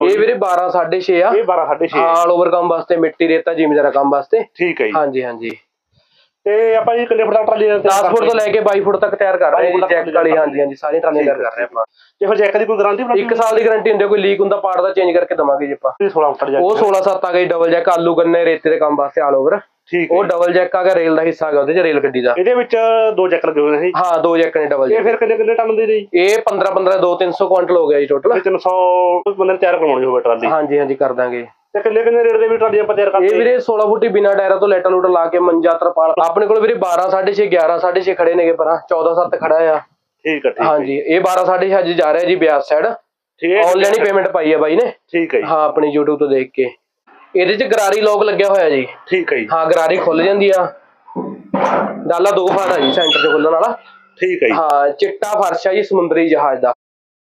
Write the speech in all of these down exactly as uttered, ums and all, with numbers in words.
ਇਹ ਵੀਰੇ ਬਾਰਾਂ ਸਾਢੇ ਛੇ ਆ। ਇਹ ਬਾਰਾਂ ਸਾਢੇ ਛੇ ਆਲ ਓਵਰ ਕੰਮ ਵਾਸਤੇ, ਮਿੱਟੀ ਰੇਤਾ ਜ਼ਿਮੀਦਾਰਾ ਕੰਮ ਵਾਸਤੇ। ਠੀਕ ਹੈ ਜੀ। ਹਾਂਜੀ ਹਾਂਜੀ। ਤੇ ਆਪਾਂ ਜੀ ਕਿੰਨੇ ਫੁੱਟ ਦਾ ਟਰਾਲੀ ਦਸ ਫੁੱਟ ਤੋਂ ਲੈ ਕੇ ਬਾਈ ਫੁੱਟ ਤੱਕ ਤਿਆਰ ਕਰ ਰਹੇ ਹਾਂ ਜੀ, ਜੈਕ ਵਾਲੀ। ਹਾਂਜੀ ਹਾਂਜੀ, ਸਾਰੀ ਟਰਾਲੀ ਤਿਆਰ ਕਰ ਰਹੇ ਆਪਾਂ। ਤੇ ਫਿਰ ਜੈਕ ਦੀ ਕੋਈ ਗਾਰੰਟੀ? ਇੱਕ ਸਾਲ ਦੀ ਗਾਰੰਟੀ ਹੁੰਦੀ ਹੈ, ਕੋਈ ਲੀਕ ਹੁੰਦਾ ਪਾਰਟ ਦਾ ਚੇਂਜ ਕਰਕੇ ਦਵਾਂਗੇ ਜੀ ਆਪਾਂ। ਸੋਲਾਂ ਫੁੱਟ ਉਹ ਸੋਲਾਂ ਸੱਤ ਆ ਗਈ ਡਬਲ ਜੈਕ, ਆਲੂ ਗੰਨੇ ਰੇਤੇ ਦੇ ਕੰਮ ਵਾਸਤੇ ਆਲ ਓਵਰ। ਠੀਕ। ਉਹ ਡਬਲ ਜੈਕ ਆ ਗਿਆ, ਰੇਲ ਦਾ ਹਿੱਸਾ ਆ ਗਿਆ ਉਹਦੇ ਚ, ਰੇਲ ਗੱਡੀ ਦਾ। ਇਹਦੇ ਵਿੱਚ ਦੋ ਜੈਕ ਲੱਗੇ ਹੋਏ ਨੇ ਜੀ? ਹਾਂ, ਦੋ ਜੈਕ ਨੇ ਡਬਲ। ਇਹ ਫਿਰ ਕਿੰਨੇ ਕਿੰਨੇ ਟਨ ਦੇ ਜੀ? ਇਹ ਪੰਦਰਾਂ ਪੰਦਰਾਂ ਦੋ ਤਿੰਨ ਸੌ ਕੁਇੰਟਲ ਹੋ ਗਿਆ ਜੀ ਟੋਟਲ। ਤਿੰਨ ਸੌ ਬੰਦੇ ਤਿਆਰ ਕਰਵਾਉਣੀ ਹੋਵੇ ਟਰਾਲੀ? ਹਾਂਜੀ ਹਾਂਜੀ, ਕਰ ਦਾਂਗੇ। ਤੇ ਕਿੰਨੇ ਕਿੰਨੇ ਰੇਟ ਦੇ ਵੀ ਟਰਾਲੀ ਆਪਾਂ ਤਿਆਰ ਕਰਦੇ? ਇਹ ਵੀਰੇ ਸੋਲਾਂ ਫੁੱਟੀ ਬਿਨਾ ਟਾਇਰਾਂ ਤੋਂ ਲੈਟਾ ਲੂਟ ਲਾ ਕੇ ਮੰਜਾ ਤਰਪਾਲ ਆਪਣੇ ਕੋਲ ਵੀਰੇ ਬਾਰਾਂ ਸਾਢੇ ਛੇ ਗਿਆਰਾਂ ਸਾਢੇ ਛੇ ਖੜੇ ਨੇਗੇ, ਪਰ ਚੌਦਾਂ ਸੱਤ ਖੜਾ ਆ। ਠੀਕ ਹੈ। ਹਾਂਜੀ, ਇਹ ਬਾਰਾਂ ਸਾਢੇ ਛੇ ਅੱਜ ਜਾ ਰਿਹਾ ਜੀ ਬਿਆਸ ਸਾਈਡ। ਠੀਕ ਹੈ। ਆਨਲਾਈਨ ਹੀ ਪੇਮੈਂਟ ਪਾਈ ਹੈ ਬਾਈ ਨੇ। ਠੀਕ ਹੈ ਜੀ। ਹਾਂ, ਆਪਣੀ YouTube ਤੋਂ ਦੇਖ ਕੇ। ਇਹਦੇ ਚ ਗਰਾਰੀ ਲੋਕ ਲੱਗਿਆ ਹੋਇਆ ਜੀ। ਠੀਕ ਹੈ ਜੀ। ਹਾਂ, ਗਰਾਰੀ ਖੁੱਲ ਜਾਂਦੀ ਆ। ਡਾਲਾ ਦੋ ਫਾੜ ਆ ਜੀ ਸੈਂਟਰ ਚ ਖੁੱਲਣ ਵਾਲਾ। ਠੀਕ ਹੈ ਜੀ। ਹਾਂ, ਚਿੱਟਾ ਫਰਸ਼ ਆ ਜੀ ਸਮੁੰਦਰੀ ਜਹਾਜ਼ ਦਾ।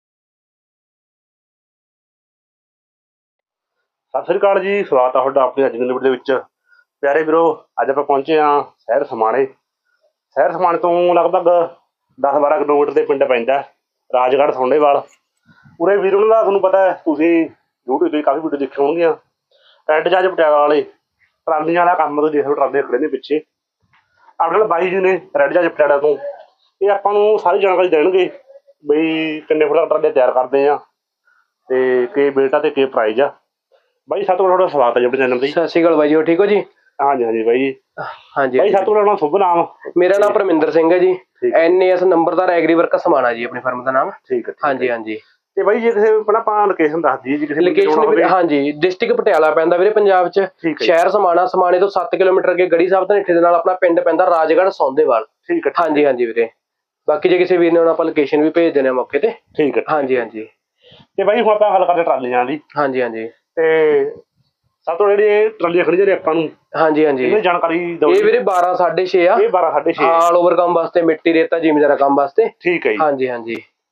ਸਤਿ ਸ੍ਰੀ ਅਕਾਲ ਜੀ, ਸਵਾਗਤ ਆ ਤੁਹਾਡਾ ਆਪਣੇ ਅੱਜ ਦੀ ਵੀਡੀਓ ਦੇ ਵਿੱਚ। ਪਿਆਰੇ ਵੀਰੋ, ਅੱਜ ਆਪਾਂ ਪਹੁੰਚੇ ਹਾਂ ਸ਼ਹਿਰ ਸਮਾਣੇ। ਸ਼ਹਿਰ ਸਮਾਣੇ ਤੋਂ ਲਗਭਗ ਦਸ ਬਾਰਾਂ ਕਿਲੋਮੀਟਰ ਦੇ ਪਿੰਡ ਪੈਂਦਾ ਰਾਜਗੜ੍ਹ ਸੋਂਡੇਵਾਲ। ਪੂਰੇ ਵੀਰ ਉਹਨਾਂ ਦਾ ਤੁਹਾਨੂੰ ਪਤਾ ਹੈ, ਤੁਸੀਂ YouTube ਤੇ ਕਾਫੀ ਵੀਡੀਓ ਦੇਖੇ ਹੋਣਗੀਆਂ। ਰੈੱਡ ਜਹਾਜ਼ ਪਟਿਆਲਾ ਵਾਲੇ ਟਰਾਲੀਆਂ ਵਾਲਾ ਕੰਮ ਤੋਂ ਦੇਖੋ, ਟਰਾਲੇ ਖੜੇ ਨੇ ਪਿੱਛੇ। ਆਪਣੇ ਨਾਲ ਬਾਈ ਜੀ ਨੇ ਰੈੱਡ ਜਹਾਜ਼ ਪਟਿਆਲਾ ਤੋਂ। ਇਹ ਆਪਾਂ ਨੂੰ ਸਾਰੀ ਜਾਣਕਾਰੀ ਦੇਣਗੇ ਬਈ ਕਿੰਨੇ ਫੁੱਟ ਦਾ ਟਰਾਲੇ ਤਿਆਰ ਕਰਦੇ ਆ ਤੇ ਕੀ ਵੇਟ ਆ ਤੇ ਕੀ ਪ੍ਰਾਈਜ਼ ਆ। ਬਾਈ ਸਭ ਤੋਂ ਤੁਹਾਡਾ ਸਵਾਗਤ ਹੈ ਜੀ ਆਪਣੇ ਚੈਨਲ ਤੇ। ਸਤਿ ਸ਼੍ਰੀ ਅਕਾਲ ਬਾਈ ਜੀ, ਠੀਕ ਹੋ ਜੀ? ਹਾਂਜੀ ਹਾਂਜੀ ਬਾਈ ਜੀ। ਹਾਂਜੀ ਬਾਈ ਸਭ ਤੋਂ ਤੁਹਾਡਾ ਸ਼ੁਭ ਨਾਮ? ਮੇਰਾ ਨਾਮ ਪਰਮਿੰਦਰ ਸਿੰਘ ਹੈ ਜੀ। ਐਨ ਏ ਐਸ ਨੰਬਰਦਾਰ ਐਗਰੀ ਵਰਕ ਸਮਾਣਾ ਜੀ ਆਪਣੀ ਫਰਮ ਦਾ ਨਾਮ। ਠੀਕ ਹੈ। ਹਾਂਜੀ ਹਾਂਜੀ। ਤੇ ਬਾਈ ਜੇ ਕਿਸੇ ਪਹਿਲਾਂ ਆਪਾਂ ਲੋਕੇਸ਼ਨ ਦੱਸ ਦਈਏ ਜੀ। ਕਿਸੇ ਲੋਕੇਸ਼ਨ ਹਾਂਜੀ ਡਿਸਟ੍ਰਿਕਟ ਪਟਿਆਲਾ ਪੈਂਦਾ ਵੀਰੇ ਪੰਜਾਬ ਚ। ਸ਼ਹਿਰ ਸਮਾਣਾ, ਸਮਾਣੇ ਤੋਂ ਸੱਤ ਕਿਲੋਮੀਟਰ ਅੱਗੇ ਗੜੀ ਸਾਹਿਬ ਧਨੇਠੇ ਦੇ ਨਾਲ ਆਪਣਾ ਪਿੰਡ ਪੈਂਦਾ ਰਾਜਗੜ੍ਹ ਸੌਂਦੇਵਾਲ। ਠੀਕ ਹੈ। ਹਾਂਜੀ ਹਾਂਜੀ ਵੀਰੇ, ਬਾਕੀ ਜੇ ਕਿਸੇ ਵੀਰ ਨੇ ਹੁਣ ਆਪਾਂ ਲੋਕੇਸ਼ਨ ਵੀ ਭੇਜ ਦੇਣੇ ਮੌਕੇ ਤੇ। ਠੀਕ ਹੈ। ਹਾਂਜੀ ਹਾਂਜੀ। ਤੇ ਬਾਈ ਹੁਣ ਆਪਾਂ ਗੱਲ ਕਰਦੇ ਟਰਾਲੀਆਂ ਦੀ। ਹਾਂਜੀ ਹਾਂਜੀ। ਤੇ ਸਭ ਤੋਂ ਜਿਹੜੀ ਟਰਾਲੀਆਂ ਖੜੀਆਂ ਨੇ ਆਪਾਂ ਨੂੰ, ਹਾਂਜੀ ਹਾਂਜੀ, ਇਹਦੀ ਜਾਣਕਾਰੀ ਦਿਓ। ਇਹ ਵੀਰੇ ਬਾਰਾਂ ਸਾਢੇ ਛੇ ਆ। ਇਹ ਬਾਰਾਂ ਸਾਢੇ ਛੇ ਆਲ ਓਵਰ ਕੰਮ ਵਾਸਤੇ, ਮਿੱਟੀ ਰੇਤਾ ਜ਼ਿਮੀਦਾਰਾ ਕੰਮ ਵਾਸਤੇ। ਠੀਕ ਹੈ ਜੀ। ਹਾਂਜੀ ਹਾਂਜੀ।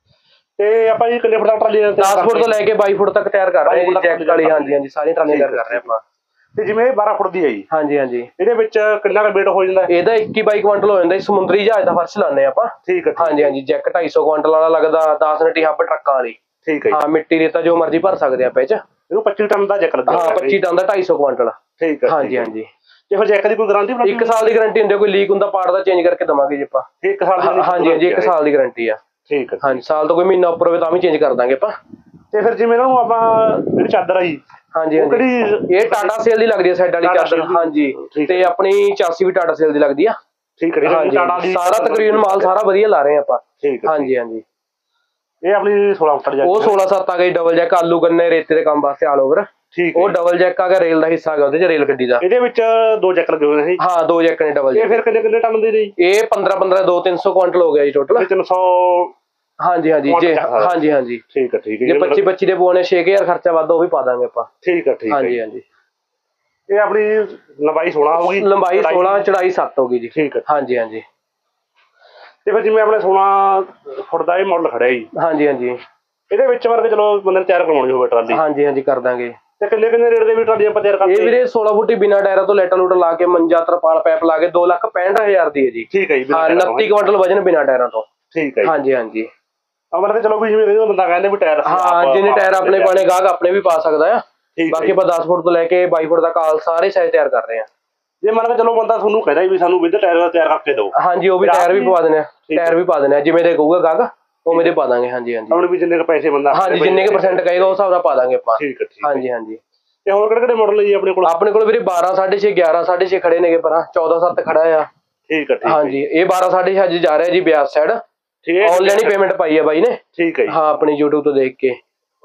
ਤੇ ਆਪਾਂ ਜੀ ਕਿੰਨੇ ਫੁੱਟ ਦਾ ਟਰਾਲੀ? ਦਸ ਫੁੱਟ ਤੋਂ ਲੈ ਕੇ ਬਾਈ ਫੁੱਟ ਤੱਕ ਤਿਆਰ ਕਰ ਰਹੇ ਹਾਂ ਜੀ, ਜੈਕ ਵਾਲੀ। ਹਾਂਜੀ ਹਾਂਜੀ, ਸਾਰੀ ਟਰਾਲੀ ਤਿਆਰ ਕਰ ਰਹੇ ਆਪਾਂ। ਤੇ ਜਿਵੇਂ ਇਹ ਬਾਰਾਂ ਫੁੱਟ ਦੀ ਹੈ ਜੀ। ਹਾਂਜੀ ਹਾਂਜੀ। ਇਹਦੇ ਵਿੱਚ ਕਿੰਨਾ ਕੁ ਵੇਟ ਹੋ ਜਾਂਦਾ? ਇਹਦਾ ਇੱਕੀ ਬਾਈ ਕੁਇੰਟਲ ਹੋ ਜਾਂਦਾ। ਸਮੁੰਦਰੀ ਜਹਾਜ਼ ਦਾ ਫਰਸ਼ ਲਾਉਂਦੇ ਆਪਾਂ। ਠੀਕ ਹੈ। ਹਾਂਜੀ ਹਾਂਜੀ, ਜੈਕ ਢਾਈ ਸੌ ਕੁਇੰਟਲ ਵਾਲਾ ਲੱਗਦਾ, ਦਸ ਨਟੀ ਹੱਬ ਟਰੱਕਾਂ ਵਾਲੀ। ਠੀਕ ਹੈ। ਹਾਂ, ਮਿੱਟੀ ਰੇਤਾ ਜੋ ਮਰਜ਼ੀ ਭਰ ਸਕਦੇ ਆਪਾਂ ਇਹ ਚ। ਇਹਨੂੰ ਪੱਚੀ ਟਨ ਦਾ ਜੈਕ ਲੱਗਾ? ਹਾਂ, ਪੱਚੀ ਟਨ ਦਾ ਢਾਈ ਸੌ ਕੁਇੰਟਲ। ਠੀਕ ਹੈ। ਹਾਂਜੀ ਹਾਂਜੀ। ਤੇ ਫਿਰ ਜੈਕ ਦੀ ਕੋਈ ਗਾਰੰਟੀ? ਇੱਕ ਸਾਲ ਦੀ ਗਾਰੰਟੀ ਹੁੰਦੀ ਹੈ, ਕੋਈ ਲੀਕ ਹੁੰਦਾ ਪਾਰਟ ਦਾ ਚੇਂਜ ਕਰਕੇ ਦਵਾਂਗੇ ਜੀ ਆਪਾਂ। ਇੱਕ ਸਾਲ ਦੀ? ਹਾਂਜੀ ਹਾਂਜੀ, ਇੱਕ ਸਾਲ ਦੀ ਗਾਰੰਟੀ ਆ। ਠੀਕ ਹੈ। ਹਾਂਜੀ, ਸਾਲ ਤੋਂ ਕੋਈ ਮਹੀਨਾ ਉੱਪਰ ਹੋਵੇ ਤਾਂ ਵੀ ਚੇਂਜ ਕਰ ਦਾਂਗੇ ਆਪਾਂ। ਤੇ ਫਿਰ ਜਿਵੇਂ ਇਹਨਾਂ ਨੂੰ ਆਪਾਂ ਜਿਹੜੀ ਚਾਦਰ ਆਈ, ਹਾਂਜੀ ਹਾਂਜੀ, ਇਹ ਟਾਟਾ ਸੇਲ ਦੀ ਲੱਗਦੀ ਹੈ ਸਾਈਡ ਵਾਲੀ ਚਾਦਰ। ਹਾਂਜੀ, ਤੇ ਆਪਣੀ ਚਾਸੀ ਵੀ ਟਾਟਾ ਸੇਲ ਦੀ ਲੱਗਦੀ ਆ। ਠੀਕ ਹੈ। ਸਾਰਾ ਤਕਰੀਬਨ ਮਾਲ ਸਾਰਾ ਵਧੀਆ ਲਾ ਰਹੇ ਆਪਾਂ। ਠੀਕ ਹੈ। ਹਾਂਜੀ ਹਾਂਜੀ। ਇਹ ਆਪਣੀ ਸੋਲਾਂ ਫੁੱਟ ਜੈਕ? ਉਹ ਸੋਲਾਂ ਸੱਤ ਆ ਗਈ ਡਬਲ ਜੈਕ, ਆਲੂ ਗੰਨੇ ਰੇਤੇ ਦੇ ਕੰਮ ਵਾਸਤੇ ਆਲ ਓਵਰ। ਠੀਕ। ਉਹ ਡਬਲ ਜੈਕ ਆ ਗਿਆ, ਰੇਲ ਦਾ ਹਿੱਸਾ ਆ ਗਿਆ ਉਹਦੇ ਚ, ਰੇਲ ਗੱਡੀ ਦਾ। ਇਹਦੇ ਵਿੱਚ ਦੋ ਜੈਕ ਲੱਗੇ ਹੋਏ ਨੇ? ਹਾਂ, ਦੋ ਜੈਕ ਨੇ ਡਬਲ। ਇਹ ਫਿਰ ਕਿੰਨੇ ਕਿੰਨੇ ਟਨ ਦੇ ਜੀ? ਇਹ ਪੰਦਰਾਂ ਪੰਦਰਾਂ ਦੋ ਤਿੰਨ ਸੌ ਕੁਇੰਟਲ ਹੋ ਗਿਆ ਜੀ ਟੋਟਲ। ਤਿੰਨ ਸੌ? ਹਾਂਜੀ ਹਾਂਜੀ ਜੀ। ਹਾਂਜੀ ਹਾਂਜੀ। ਠੀਕ ਹੈ। ਠੀਕ ਹੈ। ਜੇ ਪੱਚੀ ਪੱਚੀ ਦੇ ਪਵਾਉਣੇ ਛੇ ਹਜ਼ਾਰ ਖਰਚਾ ਵੱਧ ਉਹ ਵੀ ਪਾ ਦਾਂਗੇ ਆਪਾਂ। ਠੀਕ ਹੈ। ਠੀਕ ਹੈ। ਹਾਂਜੀ ਹਾਂਜੀ। ਇਹ ਆਪਣੀ ਲੰਬਾਈ ਸੋਲਾਂ ਹੋ ਗਈ? ਲੰਬਾਈ ਸੋਲਾਂ, ਚੜਾਈ ਸੱਤ ਹੋ ਗਈ ਜੀ। ਠੀਕ ਹੈ। ਹਾਂਜੀ ਹਾਂਜੀ। ਤੇ ਫਿਰ ਜਿਵੇਂ ਆਪਣੇ ਸੋਲਾਂ ਫੁੱਟ ਦਾ ਇਹ ਮਾਡਲ ਖੜਿਆ ਜੀ। ਹਾਂਜੀ ਹਾਂਜੀ। ਇਹਦੇ ਵਿੱਚ ਵਰਗੇ ਚਲੋ ਬੰਦੇ ਨੇ ਤਿਆਰ ਕਰਵਾਉਣੀ ਹੋਵੇ ਟਰਾਲੀ? ਹਾਂਜੀ ਹਾਂਜੀ, ਕਰ ਦਾਂਗੇ। ਤੇ ਕਿੰਨੇ ਕਿੰਨੇ ਰੇਟ ਦੇ ਵੀ ਟਰਾਲੀ ਆਪਾਂ ਤਿਆਰ ਕਰਦੇ? ਇਹ ਵੀਰੇ ਸੋਲਾਂ ਫੁੱਟੀ ਬਿਨਾ ਟਾਇਰਾਂ ਤੋਂ ਲੈਟਾ ਲੂਟ ਲਾ ਕੇ ਮੰਜਾ ਤਰਪਾਲ ਪੈਪ ਲਾ ਕੇ ਦੋ ਲੱਖ ਪੈਂਹਠ ਹਜ਼ਾਰ ਦੀ ਹੈ ਜੀ। ਠੀਕ ਹੈ ਜੀ। ਹਾਂ, ਉਨੱਤੀ ਕੁਇੰਟਲ ਵਜਨ ਬਿਨਾ ਟਾਇਰਾਂ ਤੋਂ। ਠੀਕ ਹੈ। ਹਾਂਜੀ ਹਾਂਜੀ। ਮਤਲਬ ਚਲੋ ਵੀ ਜਿਵੇਂ ਬੰਦਾ ਕਹਿੰਦੇ ਵੀ ਟਾਇਰ, ਹਾਂ, ਜਿੰਨੇ ਟਾਇਰ ਆਪਣੇ ਪਾਣੇ ਗਾਹਕ ਆਪਣੇ ਵੀ ਪਾ ਸਕਦਾ ਆ। ਬਾਕੀ ਆਪਾਂ ਦਸ ਫੁੱਟ ਤੋਂ ਲੈ ਕੇ ਬਾਈ ਫੁੱਟ ਤੱਕ ਆਲ ਸਾਰੇ ਸਾਈਜ਼ ਤਿਆਰ ਕਰ ਰਹੇ ਆ। ਜੇ ਮੰਨ ਕੇ ਚਲੋ ਬੰਦਾ ਤੁਹਾਨੂੰ ਕਹਿੰਦਾ ਵੀ ਸਾਨੂੰ ਵਿਦ ਟਾਇਰ ਤਿਆਰ ਕਰਕੇ ਦਿਓ? ਹਾਂਜੀ, ਉਹ ਵੀ ਟਾਇਰ ਵੀ ਪਵਾ ਦਿੰਦੇ ਆ। ਟਾਇਰ ਵੀ ਪਾ ਦਿੰਦੇ ਆ, ਜਿਵੇਂ ਦੇ ਕਹੂਗਾ ਗਾਹਕ ਉਵੇਂ ਦੇ ਪਾ ਦਾਂਗੇ। ਹਾਂਜੀ ਹਾਂਜੀ। ਆਪਣੇ ਵੀ ਜਿੰਨੇ ਕੁ ਪੈਸੇ ਬੰਦਾ, ਹਾਂਜੀ, ਜਿੰਨੇ ਕੁ ਪਰਸੈਂਟ ਕਹੇਗਾ ਉਸ ਹਿਸਾਬ ਨਾਲ ਪਾ ਦਾਂਗੇ ਆਪਾਂ। ਠੀਕ ਹੈ। ਹਾਂਜੀ ਹਾਂਜੀ। ਤੇ ਹੋਰ ਕਿਹੜੇ ਕਿਹੜੇ ਮਾਡਲ ਹੈ ਜੀ ਆਪਣੇ ਕੋਲ? ਆਪਣੇ ਕੋਲ ਵੀਰੇ ਬਾਰਾਂ ਸਾਢੇ ਛੇ ਗਿਆਰਾਂ ਸਾਢੇ ਛੇ ਖੜੇ ਨੇਗੇ, ਪਰ ਚੌਦਾਂ ਸੱਤ ਖੜਾ ਆ। ਠੀਕ ਹੈ। ਹਾਂਜੀ, ਇਹ ਬਾਰਾਂ ਸਾਢੇ ਛੇ ਅੱਜ ਜਾ ਰਿਹਾ ਜੀ ਬਿਆਸ ਸਾਈਡ। ਆਨਲਾਈਨ ਹੀ ਪੇਮੈਂਟ ਪਾਈ ਹੈ ਬਾਈ ਨੇ। ਠੀਕ ਹੈ। ਹਾਂ, ਆਪਣੀ YouTube ਤੋਂ ਦੇਖ ਕੇ।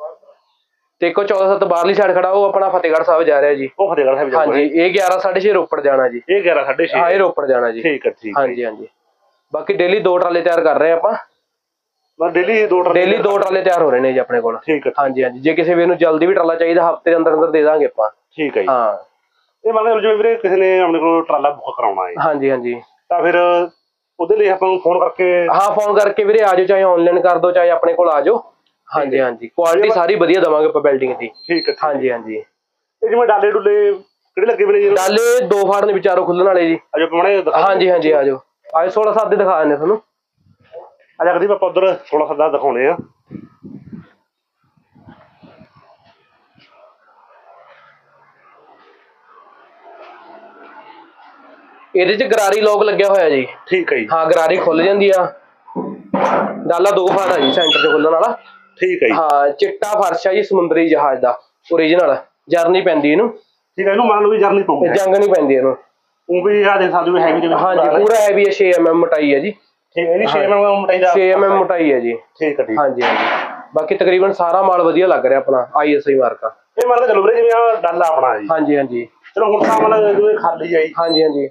ਤੇ ਇੱਕੋ ਚੌਦਾਂ ਸੱਤ ਬਾਹਰਲੀ ਸਾਈਡ ਖੜਾ, ਉਹ ਆਪਣਾ ਫਤਿਹਗੜ੍ਹ ਸਾਹਿਬ ਜਾ ਰਿਹਾ ਜੀ। ਉਹ ਫਤਿਹਗੜ੍ਹ ਸਾਹਿਬ? ਹਾਂਜੀ, ਇਹ ਗਿਆਰਾਂ ਸਾਢੇ ਛੇ ਰੋਪੜ ਜਾਣਾ ਜੀ। ਇਹ ਗਿਆਰਾਂ ਸਾਢੇ ਛੇ? ਹਾਂ, ਇਹ ਰੋਪੜ ਜਾਣਾ ਜੀ। ਠੀਕ ਹੈ। ਠੀਕ। ਹਾਂਜੀ ਹਾਂਜੀ। ਬਾਕੀ ਡੇਲੀ ਦੋ ਟਰਾਲੇ ਤਿਆਰ ਕਰ ਰਹੇ ਆਪਾਂ। ਡੇਲੀ ਦੋ ਟਰਾਲੇ? ਡੇਲੀ ਦੋ ਟਰਾਲੇ ਤਿਆਰ ਹੋ ਰਹੇ ਨੇ ਜੀ ਆਪਣੇ ਕੋਲ। ਠੀਕ ਹੈ। ਹਾਂਜੀ ਹਾਂਜੀ, ਜੇ ਕਿਸੇ ਵੀਰ ਨੂੰ ਜਲਦੀ ਵੀ ਟਰਾਲਾ ਚਾਹੀਦਾ ਹਫ਼ਤੇ ਦੇ ਅੰਦਰ ਅੰਦਰ ਦੇ ਦਾਂਗੇ ਆਪਾਂ। ਠੀਕ ਹੈ ਜੀ। ਹਾਂ, ਇਹ ਮੰਨ ਲਓ ਜਿਵੇਂ ਵੀਰੇ ਕਿਸੇ ਨੇ ਆਪਣੇ ਕੋਲ ਟਰਾਲਾ ਬੁੱਕ ਕਰਾਉਣਾ ਹੈ। ਹਾਂਜੀ ਹਾਂਜੀ। ਤਾਂ ਫਿਰ ਉਹਦੇ ਲਈ ਆਪਾਂ ਨੂੰ ਫੋਨ ਕਰਕੇ? ਹਾਂ, ਫੋਨ ਕਰਕੇ ਵੀਰੇ ਆ ਜਾਓ, ਚਾਹੇ ਆਨਲਾਈਨ ਕਰ ਦਿਓ ਚਾਹੇ ਆਪਣੇ ਕੋਲ ਆ ਜਾਓ। ਹਾਂਜੀ ਹਾਂਜੀ, ਕੁਆਲਿਟੀ ਸਾਰੀ ਵਧੀਆ ਦੇਵਾਂਗੇ ਆਪਾਂ ਬਿਲਡਿੰਗ ਦੀ। ਠੀਕ ਹੈ। ਹਾਂਜੀ ਹਾਂਜੀ। ਇਹ ਜਿਵੇਂ ਡਾਲੇ ਡੁੱਲੇ ਕਿਹੜੇ ਲੱਗੇ ਹੋਏ ਨੇ ਜੀ? ਡਾਲੇ ਦੋ ਫਾੜ ਨੇ ਵਿਚਾਰੋਂ ਖੁੱਲਣ ਵਾਲੇ ਜੀ। ਅਜੋ ਪਾਉਣੇ? ਹਾਂਜੀ ਹਾਂਜੀ, ਆ ਜਾਓ। ਅੱਜ ਸੋਲਾਂ ਸੱਤ ਦੇ ਦਿਖਾ ਦਿੰਦੇ ਤੁਹਾਨੂੰ। ਅੱਜ ਕਦੀ ਆਪਾਂ ਉਧਰ ਸੋਲਾਂ ਸੱਤ ਦਾ ਦਿਖਾਉਣੇ ਆ। ਇਹਦੇ ਚ ਗਰਾਰੀ ਲੋਕ ਲੱਗਿਆ ਹੋਇਆ ਜੀ। ਠੀਕ ਹੈ ਜੀ। ਹਾਂ ਗਰਾਰੀ ਖੁੱਲ ਜਾਂਦੀ ਆ, ਡਾਲਾ ਦੋ ਫਾਟਾ ਜੀ ਸੈਂਟਰ ਚ ਖੁੱਲਣ ਵਾਲਾ। ਠੀਕ ਹੈ ਜੀ। ਹਾਂ ਚਿੱਟਾ ਫਰਸ਼ ਆ ਜੀ ਸਮੁੰਦਰੀ ਜਹਾਜ਼ ਦਾ ਓਰੀਜਨਲ, ਜਰਨੀ ਪੈਂਦੀ ਇਹਨੂੰ। ਠੀਕ ਹੈ, ਇਹਨੂੰ ਮੰਨ ਲਓ ਵੀ ਜਰਨੀ ਪਊਗੀ, ਜੰਗ ਨਹੀਂ ਪੈਂਦੀ ਇਹਨੂੰ। ਉਹ ਵੀ ਆ ਦੇ ਸਕਦੇ ਹੈਵੀ ਦੇ ਵਿੱਚ। ਹਾਂਜੀ ਪੂਰਾ ਹੈਵੀ ਹੈ, ਛੇ ਐਮ ਐਮ ਮੋਟਾਈ ਹੈ ਜੀ। ਠੀਕ ਹੈ, ਇਹਦੀ ਛੇ ਐਮ ਐਮ ਮੋਟਾਈ ਦਾ ਛੇ ਐਮ ਐਮ ਮੋਟਾਈ ਹੈ ਜੀ। ਠੀਕ ਹੈ ਠੀਕ। ਹਾਂਜੀ ਹਾਂਜੀ ਬਾਕੀ ਤਕਰੀਬਨ ਸਾਰਾ ਮਾਲ ਵਧੀਆ ਲੱਗ ਰਿਹਾ ਆਪਣਾ, ਆਈ ਐਸ ਆਈ ਮਾਰਕਾ। ਇਹ ਮਾਰਕਾ ਚਲੋ ਵੀਰੇ ਜਿਵੇਂ ਆ ਡਾਲਾ ਆਪਣਾ ਜੀ। ਹਾਂਜੀ ਹਾਂਜੀ ਚਲੋ ਹੁਣ ਤਾਂ ਮਤਲਬ ਜਿਵੇਂ ਖਾਲੀ ਆਈ। ਹਾਂਜੀ ਹਾਂਜੀ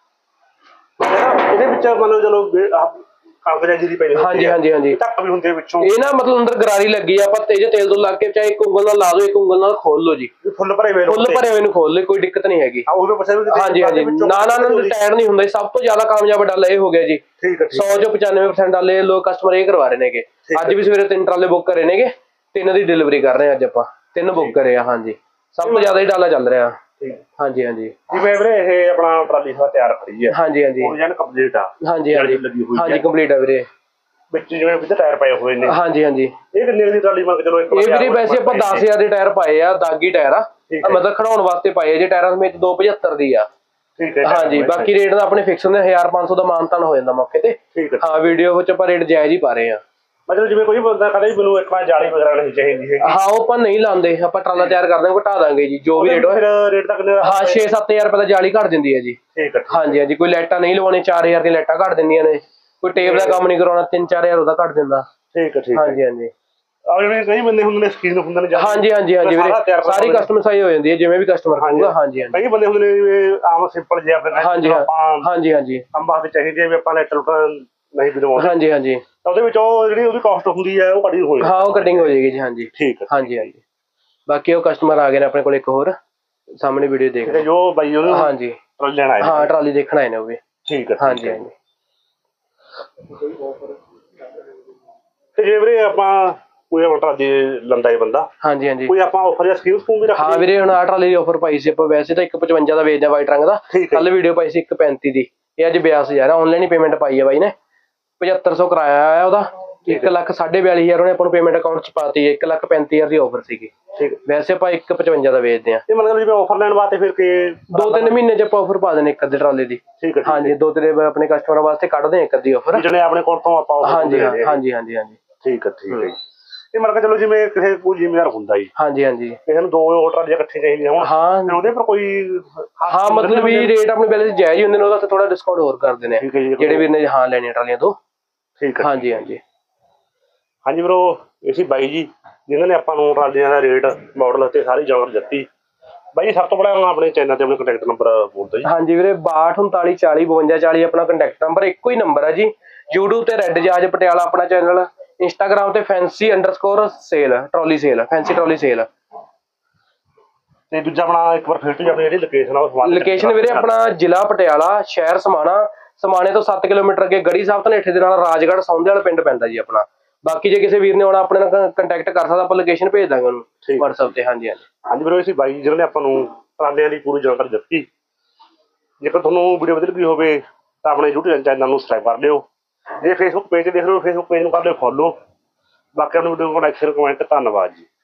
ਇਹਦੇ ਵਿੱਚ ਮਤਲਬ ਚਲੋ ਕਣਕ ਜਾਂ ਜੀਰੀ ਪਈ ਹਾਂਜੀ ਹਾਂਜੀ ਹਾਂਜੀ ਢੱਕ ਵੀ ਹੁੰਦੇ ਵਿੱਚੋਂ। ਇਹ ਨਾ ਮਤਲਬ ਅੰਦਰ ਗਰਾਰੀ ਲੱਗੀ ਆ, ਆਪਾਂ ਤੇਜ ਤੇਲ ਤੋਂ ਲਾ ਕੇ ਚਾਹੇ ਇੱਕ ਉਂਗਲ ਨਾਲ ਲਾ ਦੋ, ਇੱਕ ਉਂਗਲ ਨਾਲ ਖੋਲ ਲਓ ਜੀ। ਫੁੱਲ ਭਰੇ ਹੋਏ ਫੁੱਲ ਭਰੇ ਹੋਏ ਨੂੰ ਖੋਲ ਲਓ, ਕੋਈ ਦਿੱਕਤ ਨਹੀਂ ਹੈਗੀ। ਹਾਂਜੀ ਹਾਂਜੀ ਨਾ ਨਾ ਟਾਇਰ ਨਹੀਂ ਹੁੰਦਾ। ਸਭ ਤੋਂ ਜ਼ਿਆਦਾ ਕਾਮਯਾਬ ਡਾਲਾ ਇਹ ਹੋ ਗਿਆ ਜੀ। ਠੀਕ ਹੈ ਸੌ ਚੋਂ ਪਚਾਨਵੇਂ ਪਰਸੈਂਟ ਡਾਲੇ ਲੋਕ ਕਸਟਮਰ ਇਹ ਕਰਵਾ ਰਹੇ ਨੇਗੇ। ਅੱਜ ਵੀ ਸਵੇਰੇ ਤਿੰਨ ਟਰਾਲੇ ਬੁੱਕ ਕਰੇ ਨੇਗੇ, ਤਿੰਨ ਦੀ ਡਿਲੀਵਰੀ ਕਰ ਰਹੇ ਆ ਅੱਜ ਆਪਾਂ, ਤਿੰਨ ਬੁੱਕ ਕਰੇ ਆ। ਹਾਂਜੀ ਸਭ ਤੋਂ ਜ਼ਿਆਦਾ ਹੀ ਡਾਲਾ ਚੱਲ ਰਿਹਾ। ਹਾਂਜੀ ਹਾਂਜੀ ਜਿਵੇਂ ਵੀਰੇ ਇਹ ਆਪਣਾ ਟਰਾਲੀ ਸਵਾ ਤਿਆਰ ਖੜੀ ਹੈ। ਹਾਂਜੀ ਹਾਂਜੀ ਓਰੀਜਨਲ ਕੰਪਲੀਟ ਆ। ਹਾਂਜੀ ਹਾਂਜੀ ਹਾਂਜੀ ਕੰਪਲੀਟ ਆ ਵੀਰੇ। ਵਿੱਚ ਜਿਵੇਂ ਵਿੱਚ ਟਾਇਰ ਪਏ ਹੋਏ ਨੇ। ਹਾਂਜੀ ਹਾਂਜੀ ਇਹ ਕਿੰਨੇ ਦੀ ਟਰਾਲੀ ਮੰਨ ਕੇ ਚਲੋ ਇੱਕ ਇਹ ਵੀਰੇ ਵੈਸੇ ਆਪਾਂ ਦਸ ਹਜ਼ਾਰ ਦੇ ਟਾਇਰ ਪਾਏ ਆ, ਦਾਗੀ ਟਾਇਰ ਆ, ਮਤਲਬ ਖੜਾਉਣ ਵਾਸਤੇ ਪਾਏ ਆ ਜੇ। ਟਾਇਰਾਂ ਸਮੇਤ ਦੋ ਪਝੱਤਰ ਦੀ ਆ। ਠੀਕ ਹੈ ਹਾਂਜੀ ਬਾਕੀ ਰੇਟ ਦਾ ਆਪਣੇ ਫਿਕਸ ਹੁੰਦੇ, ਹਜ਼ਾਰ ਪੰਜ ਸੌ ਦਾ ਮਾਨਤਾਨ ਹੋ ਜਾਂਦਾ ਮੌਕੇ ਤੇ। ਠੀਕ ਹੈ ਹਾਂ ਵੀਡੀਓ ਵਿੱਚ ਆਪਾਂ ਰੇਟ ਜਾਇਜ਼ ਹੀ ਪਾ ਰਹੇ ਆ। ਮਤਲਬ ਜਿਵੇਂ ਕੋਈ ਬੰਦਾ ਕਹਿੰਦਾ ਮੈਨੂੰ ਇੱਕ ਵਾਰ ਜਾਲੀ ਵਗੈਰਾ ਨਹੀਂ ਚਾਹੀਦੀ ਹੈ। ਹਾਂ ਉਹ ਆਪਾਂ ਨਹੀਂ ਲਾਉਂਦੇ, ਆਪਾਂ ਟਰਾਲਾ ਤਿਆਰ ਕਰ ਦਾਂਗੇ, ਘਟਾ ਦਾਂਗੇ ਜੀ ਜੋ ਵੀ ਰੇਟ ਹੋਏ। ਰੇਟ ਦਾ ਕਿੰਨੇ? ਹਾਂ ਛੇ ਸੱਤ ਹਜ਼ਾਰ ਰੁਪਏ ਦਾ ਜਾਲੀ ਘੱਟ ਦਿੰਦੀ ਹੈ ਜੀ। ਠੀਕ ਹੈ ਹਾਂਜੀ ਹਾਂਜੀ ਕੋਈ ਲਾਈਟਾਂ ਨਹੀਂ ਲਵਾਉਣੀ, ਚਾਰ ਹਜ਼ਾਰ ਦੀਆਂ ਲਾਈਟਾਂ ਘੱਟ ਦਿੰਦੀਆਂ ਨੇ। ਕੋਈ ਟੇਪ ਦਾ ਕੰਮ ਨਹੀਂ ਕਰਾਉਣਾ, ਤਿੰਨ ਚਾਰ ਹਜ਼ਾਰ ਉਹਦਾ ਘੱਟ ਦਿੰਦਾ। ਠੀਕ ਹੈ ਠੀਕ। ਹਾਂਜੀ ਹਾਂਜੀ ਆ ਜਿਵੇਂ ਕਈ ਬੰਦੇ ਹੁੰਦੇ ਨੇ ਸਕੀਨ ਹੁੰਦੇ ਨੇ। ਹਾਂਜੀ ਹਾਂਜੀ ਹਾਂਜੀ ਵੀਰੇ ਸਾਰੀ ਕਸਟਮਾਈਜ਼ ਹੋ ਜਾਂਦੀ ਹੈ ਜਿਵੇਂ ਵੀ ਕਸਟਮਰ ਕਹੂਗਾ। ਹਾਂਜੀ ਹਾਂਜੀ ਕਈ ਬੰਦੇ ਹੁੰਦੇ ਨੇ ਆਮ ਸਿੰਪਲ ਜਿਹਾ ਆਪਣੇ। ਹਾਂਜੀ ਹਾਂਜੀ ਹਾਂਜੀ ਅੰਬਾਂ ਤੇ ਚਾਹੀਦੀ ਹੈ ਵੀ ਆਪਾਂ ਲੈਟਰ ਨਹੀਂ ਵੀ ਲਵਾਉਂਦੇ। ਹਾਂਜੀ ਹਾਂਜੀ ਉਹਦੇ ਵਿੱਚ ਉਹ ਜਿਹੜੀ ਉਹਦੀ ਕਾਸਟ ਹੁੰਦੀ ਹੈ ਉਹ ਕਟਿੰਗ ਹੋ ਜਾਂਦੀ। ਹਾਂ ਉਹ ਕਟਿੰਗ ਹੋ ਜਾਏਗੀ ਜੀ। ਹਾਂਜੀ ਠੀਕ ਹੈ ਹਾਂਜੀ ਹਾਂਜੀ ਬਾਕੀ ਉਹ ਕਸਟਮਰ ਆ ਗਏ ਨੇ ਆਪਣੇ ਕੋਲ ਇੱਕ ਹੋਰ, ਸਾਹਮਣੇ ਵੀਡੀਓ ਦੇਖ ਰਹੇ ਜੋ ਬਾਈ ਉਹਨੂੰ ਹਾਂਜੀ ਟਰਾਲੀ ਲੈਣ ਆਏ। ਹਾਂ ਟਰਾਲੀ ਦੇਖਣ ਆਏ ਨੇ ਉਹ ਵੀ। ਠੀਕ ਹੈ ਹਾਂਜੀ ਹਾਂਜੀ ਤੇ ਜੇ ਵੀਰੇ ਆਪਾਂ ਕੋਈ ਟਰਾਲੀ ਲੰਦਾ ਬੰਦਾ। ਹਾਂਜੀ ਹਾਂਜੀ ਕੋਈ ਆਪਾਂ ਆਫਰ ਜਾਂ ਸਕੀਮ ਸਕੂਮ ਵੀ ਰੱਖਦੇ? ਹਾਂ ਵੀਰੇ ਹੁਣ ਆਹ ਟਰਾਲੀ ਦੀ ਆਫਰ ਪਾਈ ਸੀ ਆਪਾਂ, ਵੈਸੇ ਤਾਂ ਇੱਕ ਪਚਵੰਜਾ ਦਾ ਵੇਚਦੇ ਆ ਵਾਈਟ ਰੰਗ ਦਾ। ਕੱਲ ਵੀਡੀਓ ਪਾਈ ਸੀ ਇੱਕ ਪੈਂਤੀ ਦੀ, ਇਹ ਅੱਜ ਬਿਆਸ ਹਜ਼ਾਰ ਆਨਲਾਈਨ ਹੀ ਪੇਮੈਂਟ ਪਾਈ ਹੈ ਬਾਈ ਨੇ। ਪਝੱਤਰ ਸੌ ਕਰਾਇਆ ਆਇਆ ਉਹਦਾ, ਇੱਕ ਲੱਖ ਸਾਢੇ ਬਿਆਲੀ ਹਜ਼ਾਰ ਉਹਨੇ ਆਪਾਂ ਨੂੰ ਪੇਮੈਂਟ ਅਕਾਊਂਟ ਚ ਪਾਤੀ ਹੈ। ਇੱਕ ਲੱਖ ਪੈਂਤੀ ਹਜ਼ਾਰ ਦੀ ਆਫਰ ਸੀਗੀ। ਵੈਸੇ ਆਪਾਂ ਇੱਕ ਪਚਵੰਜਾ ਦਾ ਵੇਚਦੇ ਆ। ਮਤਲਬ ਜਿਵੇਂ ਆਫਰ ਲੈਣ ਵਾਸਤੇ ਫਿਰ ਕਿ ਦੋ ਤਿੰਨ ਮਹੀਨੇ ਚ ਆਪਾਂ ਆਫਰ ਪਾ ਦੇਣੇ ਇੱਕ ਅੱਧੇ ਟਰਾਲੇ ਦੀ। ਹਾਂਜੀ ਦੋ ਤਿੰਨ ਆਪਣੇ ਕਸਟਮਰਾਂ ਵਾਸਤੇ ਕੱਢਦੇ ਆ ਇੱਕ ਅੱਧੀ ਆਫਰ ਜਿਹੜੇ ਆਪਣੇ ਕੋਲ ਤੋਂ ਆਪਾਂ। ਹਾਂਜੀ ਹਾਂਜੀ ਹਾਂਜੀ ਹਾਂਜੀ ਠੀਕ ਹੈ ਠੀਕ ਹੈ। ਇਹ ਮਤਲਬ ਚਲੋ ਜਿਵੇਂ ਕਿਸੇ ਕੋਈ ਜ਼ਿਮੀਦਾਰ ਹੁੰਦਾ ਜੀ। ਹਾਂਜੀ ਹਾਂਜੀ ਕਿਸੇ ਨੂੰ ਦੋ ਟਰਾਲੀਆਂ ਇਕੱਠੇ ਚਾਹੀਦੀਆਂ ਹੋਣ। ਹਾਂ ਉਹਦੇ ਪਰ ਕੋਈ ਹਾਂ ਮਤਲਬ ਵੀ ਰੇਟ ਆਪਣੇ ਪਹਿਲੇ ਜਾਇਜ਼ ਹੁੰਦੇ ਨੇ, ਉਹਦਾ ਥੋੜਾ ਡਿਸਕਾਊਂਟ ਹੋਰ ਕਰ ਦਿੰਦੇ ਆ ਜਿਹੜੇ ਵੀਰ ਨੇ ਹਾਂ ਲੈਣੀਆਂ ਟਰਾਲੀਆਂ ਤੋਂ। ਠੀਕ ਹੈ ਹਾਂਜੀ ਹਾਂਜੀ ਹਾਂਜੀ ਵੀਰੋ ਇਹ ਸੀ ਬਾਈ ਜੀ ਜਿਨ੍ਹਾਂ ਨੇ ਆਪਾਂ ਨੂੰ ਟਰਾਲੀਆਂ ਦਾ ਰੇਟ ਮਾਡਲ ਅਤੇ ਸਾਰੀ ਜਾਣਕਾਰੀ ਦਿੱਤੀ। ਬਾਈ ਸਭ ਤੋਂ ਪਹਿਲਾਂ ਆਪਣੇ ਚੈਨਲ ਤੇ ਆਪਣੇ ਕੰਟੈਕਟ ਨੰਬਰ ਬੋਲ ਦਿਓ ਜੀ। ਹਾਂਜੀ ਵੀਰੇ ਬਾਹਠ ਉਨਤਾਲੀ ਚਾਲੀ ਬਵੰਜਾ ਚਾਲੀ ਆਪਣਾ ਕੰਟੈਕਟ ਨੰਬਰ, ਇੱਕੋ ਹੀ ਨੰਬਰ ਹੈ ਜੀ। YouTube ਤੇ ਰੈੱਡ ਜਹਾਜ਼ ਪਟਿਆਲਾ ਆਪਣਾ ਚੈਨਲ, ਇੰਸਟਾਗ੍ਰਾਮ ਤੇ fancy underscore sale trolley sale fancy trolley sale. ਤੇ ਦੂਜਾ ਆਪਣਾ ਇੱਕ ਵਾਰ ਫਿਰ ਤੋਂ ਆਪਣੀ ਜਿਹੜੀ ਲੋਕੇਸ਼ਨ ਆ ਉਹ ਲੋਕੇਸ਼ਨ ਵੀਰੇ ਆਪਣਾ ਜ਼ਿਲ੍ਹਾ ਪਟਿਆਲਾ, ਸ਼ਹਿਰ ਸਮਾਣਾ। ਸਮਾਣੇ ਤੋਂ ਸੱਤ ਕਿਲੋਮੀਟਰ ਅੱਗੇ ਗੜੀ ਸਾਹਿਬ ਧਨੇਠੇ ਦੇ ਨਾਲ ਰਾਜਗੜ੍ਹ ਸੌਂਦੇ ਵਾਲਾ ਪਿੰਡ ਪੈਂਦਾ ਜੀ ਆਪਣਾ। ਬਾਕੀ ਜੇ ਕਿਸੇ ਵੀਰ ਨੇ ਆਉਣਾ ਆਪਣੇ ਨਾਲ ਕੰਟੈਕਟ ਕਰ ਸਕਦਾ, ਆਪਾਂ ਲੋਕੇਸ਼ਨ ਭੇਜ ਦਾਂਗੇ ਉਹਨੂੰ WhatsApp ਤੇ। ਹਾਂਜੀ ਹਾਂਜੀ ਹਾਂਜੀ ਵੀਰੋ ਅਸੀਂ ਬਾਈ ਜਿਹਨਾਂ ਨੇ ਆਪਾਂ ਨੂੰ ਟਰਾਲਿਆਂ ਦੀ ਪੂਰੀ ਜਾਣਕਾਰੀ ਦਿੱਤੀ। ਜੇਕਰ ਤੁਹਾਨੂੰ ਵੀਡੀਓ ਵਧੀਆ ਲੱਗੀ ਹੋਵੇ ਤਾਂ ਆਪਣੇ YouTube ਚੈਨਲ ਨੂੰ ਸਬਸਕ੍ਰਾਈਬ ਕਰ ਲਿਓ। ਜੇ ਫੇਸਬੁੱਕ ਪੇਜ ਤੇ ਦੇਖ ਰਹੇ ਹੋ ਫੇਸਬੁੱਕ ਪੇਜ ਨੂੰ ਕਰ ਲਿਓ ਫੋਲੋ। ਬਾਕੀ ਆਪਣੀ ਵੀਡੀਓ ਨੂੰ ਲਾਈਕ ਸ਼ੇਅਰ ਕਮੈਂਟ। ਧੰਨਵਾਦ ਜੀ।